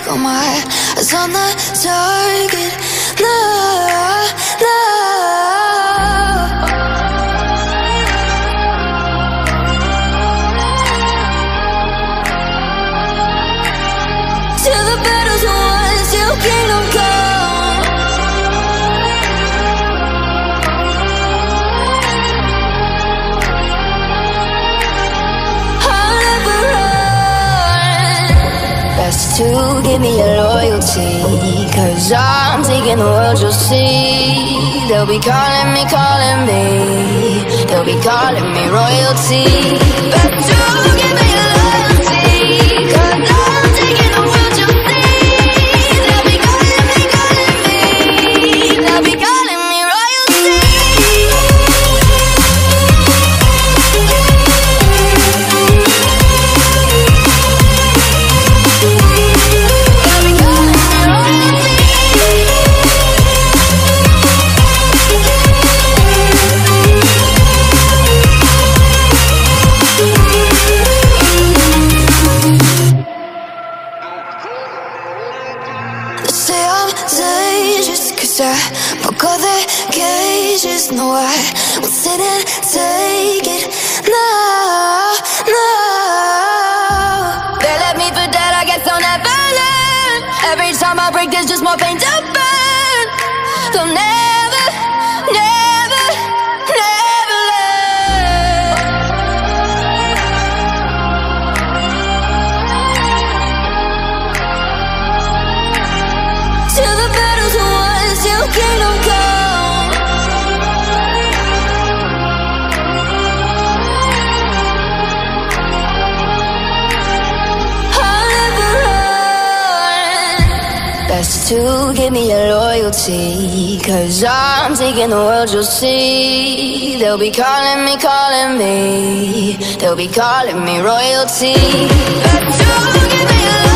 got my eyes on the target. No, no. Till the battle's won, till kingdom come. I'll never run. Best to give me your loyalty, 'cause I'm taking the world, you'll see. They'll be calling me, they'll be calling me royalty. Best to give me your loyalty, 'cause I'm taking the world, you'll see. They'll be calling me, they'll be calling me royalty. Say I'm dangerous, 'cause I broke all the cages. No, I won't sit and take it. No, no. They left me for dead, I guess I'll never learn. Every time I break, there's just more pain to burn. They'll never, never, never learn. Till the battle's won, till kingdom come. I'll never run. Best to give me your loyalty, 'cause I'm taking the world, you'll see. They'll be calling me, they'll be calling me royalty. Best to give me your loyalty.